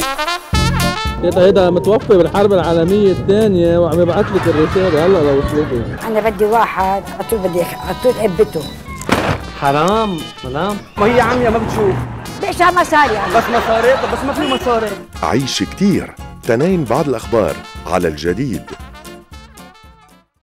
هيدا متوفي بالحرب العالمية الثانية وعم يبعث لك الرسالة هلا لو وصلتك. أنا بدي واحد بدي أثبته. حرام مدام. ما هي عمية ما بتشوف. ليش مصاري يعني؟ بس مصاري، بس ما في مصاري. عيش كتير تنين بعد الأخبار على الجديد.